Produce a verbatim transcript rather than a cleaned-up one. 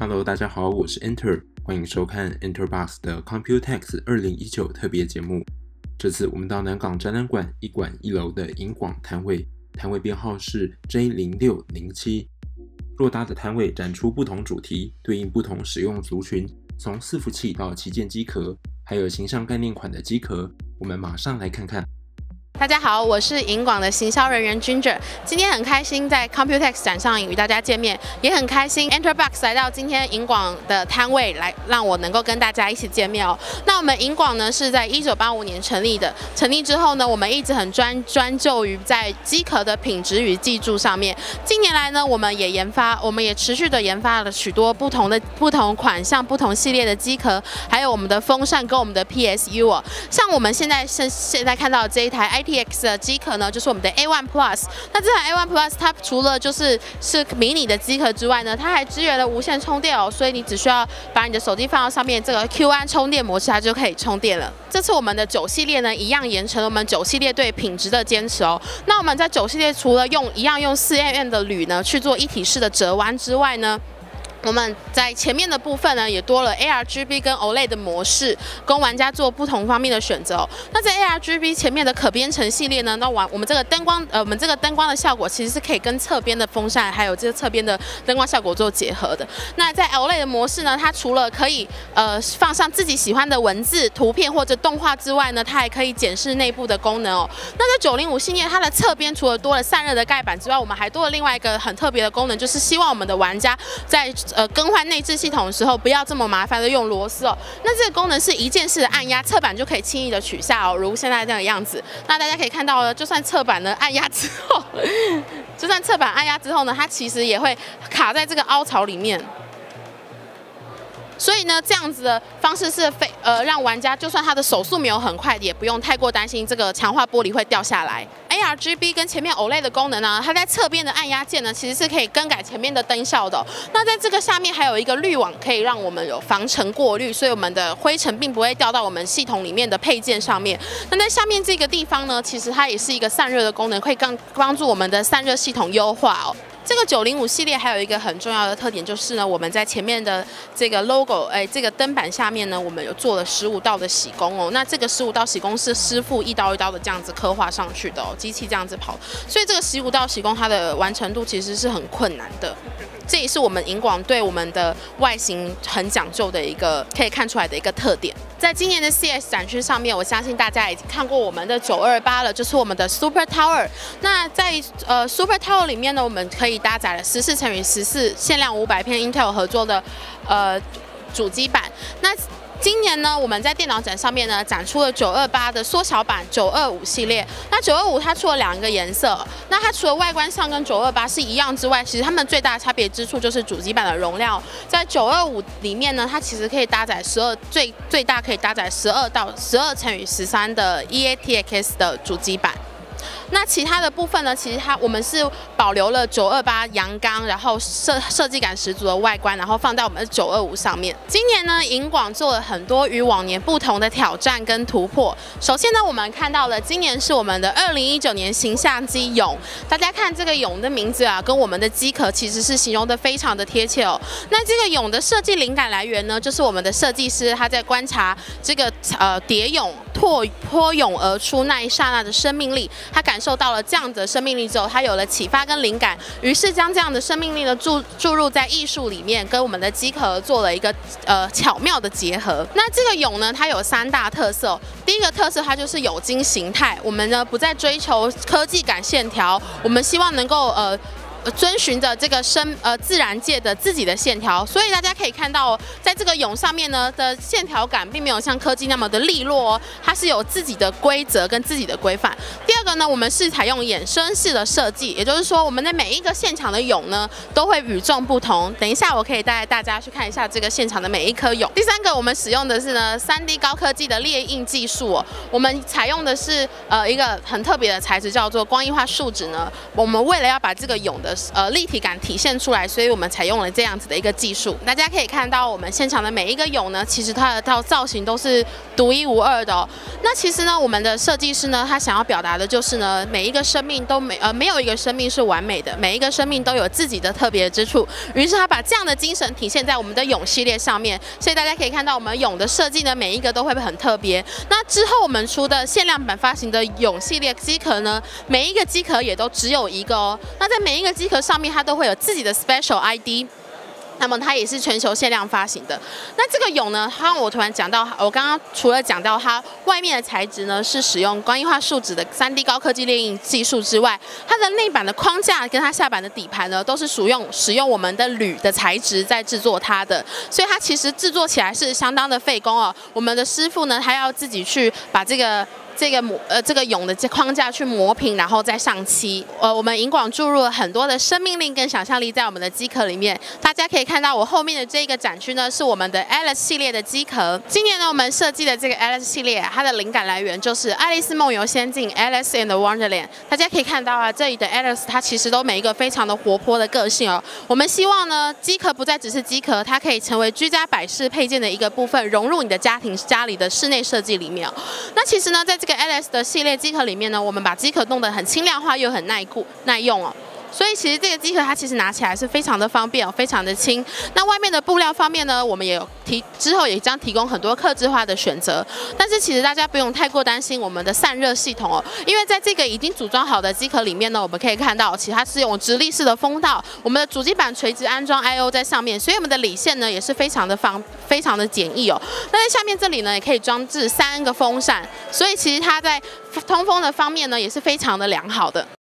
Hello， 大家好，我是 Enter， 欢迎收看 EnterBox 的 Computex 二零一九特别节目。这次我们到南港展览馆一馆一楼的银广摊位，摊位编号是 J 零六零七。偌大的摊位展出不同主题，对应不同使用族群，从伺服器到旗舰机壳，还有形象概念款的机壳，我们马上来看看。 大家好，我是银广的行销人员 Ginger， 今天很开心在 Computex 展上与大家见面，也很开心 EnterBox 来到今天银广的摊位来让我能够跟大家一起见面哦。那我们银广呢是在一九八五年成立的，成立之后呢，我们一直很专专就于在机壳的品质与技术上面。近年来呢，我们也研发，我们也持续的研发了许多不同的不同款项、不同系列的机壳，还有我们的风扇跟我们的 P S U 哦。像我们现在现现在看到的这一台 I T X 的机壳呢，就是我们的 A 一 Plus。那这台 A 一 Plus 它除了就是是迷你的机壳之外呢，它还支援了无线充电哦，所以你只需要把你的手机放到上面，这个 Q 安充电模式它就可以充电了。这次我们的九系列呢，一样延承了我们九系列对品质的坚持哦。那我们在九系列除了用一样用 四 M M 的铝呢去做一体式的折弯之外呢，我们在前面的部分呢，也多了 A R G B 跟 O L E D 的模式，供玩家做不同方面的选择哦。那在 A R G B 前面的可编程系列呢，那玩我们这个灯光，呃，我们这个灯光的效果其实是可以跟侧边的风扇还有这个侧边的灯光效果做结合的。那在 O L E D 的模式呢，它除了可以呃放上自己喜欢的文字、图片或者动画之外呢，它还可以检视内部的功能哦。那在九零五系列，它的侧边除了多了散热的盖板之外，我们还多了另外一个很特别的功能，就是希望我们的玩家在呃，更换内置系统的时候，不要这么麻烦的用螺丝哦。那这个功能是一键式的按压，侧板就可以轻易的取下哦，如现在这样的样子。那大家可以看到呢，就算侧板呢按压之后，就算侧板按压之后呢，它其实也会卡在这个凹槽里面。所以呢，这样子的方式是非呃让玩家就算他的手速没有很快，也不用太过担心这个强化玻璃会掉下来。A R G B 跟前面 O L E D 的功能呢，它在侧边的按压键呢，其实是可以更改前面的灯效的哦。那在这个下面还有一个滤网，可以让我们有防尘过滤，所以我们的灰尘并不会掉到我们系统里面的配件上面。那在下面这个地方呢，其实它也是一个散热的功能，可以帮帮助我们的散热系统优化哦。这个九零五系列还有一个很重要的特点，就是呢，我们在前面的这个 logo， 哎，这个灯板下面呢，我们有做了十五道的洗工哦。那这个十五道洗工是师傅一刀一刀的这样子刻画上去的哦，机器这样子跑，所以这个十五道洗工它的完成度其实是很困难的。这也是我们银广对我们的外形很讲究的一个可以看出来的一个特点。在今年的 C S 展区上面，我相信大家已经看过我们的九二八了，就是我们的 Super Tower。那在呃 Super Tower 里面呢，我们可以搭载了十四乘以十四限量五百片 Intel 合作的呃主机板。那今年呢，我们在电脑展上面呢展出了九二八的缩小版九二五系列。那九二五它出了两个颜色，那它除了外观上跟九二八是一样之外，其实它们最大的差别之处就是主机板的容量。在九二五里面呢，它其实可以搭载十二最最大可以搭载十二到十二乘以十三的 E A T X 的主机板。那其他的部分呢？其实它我们是保留了九二八阳刚，然后设设计感十足的外观，然后放在我们的九二五上面。今年呢，银广做了很多与往年不同的挑战跟突破。首先呢，我们看到了今年是我们的二零一九年形象机蛹，大家看这个蛹的名字啊，跟我们的机壳其实是形容的非常的贴切哦。那这个蛹的设计灵感来源呢，就是我们的设计师他在观察这个呃蝶蛹脱脱蛹而出那一刹那的生命力。他感受到了这样的生命力之后，他有了启发跟灵感，于是将这样的生命力呢注注入在艺术里面，跟我们的机壳做了一个呃巧妙的结合。那这个蛹呢，它有三大特色。第一个特色，它就是有机形态，我们呢不再追求科技感线条，我们希望能够呃。遵循着这个生呃自然界的自己的线条，所以大家可以看到，在这个蛹上面呢的线条感并没有像科技那么的利落哦，它是有自己的规则跟自己的规范。第二个呢，我们是采用衍生式的设计，也就是说，我们的每一个现场的蛹呢都会与众不同。等一下，我可以带大家去看一下这个现场的每一颗蛹。第三个，我们使用的是呢 三 D 高科技的列印技术哦，我们采用的是呃一个很特别的材质，叫做光异化树脂呢。我们为了要把这个蛹的的呃立体感体现出来，所以我们采用了这样子的一个技术。大家可以看到，我们现场的每一个俑呢，其实它的造造型都是独一无二的哦。那其实呢，我们的设计师呢，他想要表达的就是呢，每一个生命都没呃没有一个生命是完美的，每一个生命都有自己的特别之处。于是他把这样的精神体现在我们的俑系列上面，所以大家可以看到我们俑的设计呢，每一个都会很特别。那之后我们出的限量版发行的俑系列机壳呢，每一个机壳也都只有一个哦。那在每一个机壳上面，它都会有自己的 special I D。那么它也是全球限量发行的。那这个俑呢，刚刚我突然讲到，我刚刚除了讲到它外面的材质呢是使用光印化树脂的 三 D 高科技列印技术之外，它的内板的框架跟它下板的底盘呢，都是属用使用我们的铝的材质在制作它的，所以它其实制作起来是相当的费工哦。我们的师傅呢，他要自己去把这个。这个磨呃这个俑的这框架去磨平，然后再上漆。呃，我们银广注入了很多的生命力跟想象力在我们的机壳里面。大家可以看到我后面的这个展区呢，是我们的 Alice 系列的机壳。今年呢，我们设计的这个 Alice 系列，它的灵感来源就是《爱丽丝梦游仙境》Alice in the Wonderland。大家可以看到啊，这里的 Alice 它其实都每一个非常的活泼的个性哦。我们希望呢，机壳不再只是机壳，它可以成为居家摆饰配件的一个部分，融入你的家庭家里的室内设计里面哦。那其实呢，在这个 Alice 的系列机壳里面呢，我们把机壳弄得很轻量化又很耐固耐用哦。所以其实这个机壳它其实拿起来是非常的方便哦，非常的轻。那外面的布料方面呢，我们也有提之后也将提供很多客制化的选择。但是其实大家不用太过担心我们的散热系统哦，因为在这个已经组装好的机壳里面呢，我们可以看到，其实它是用直立式的风道，我们的主机板垂直安装 I O 在上面，所以我们的理线呢也是非常的方非常的简易哦。那在下面这里呢，也可以装置三个风扇，所以其实它在通风的方面呢也是非常的良好的。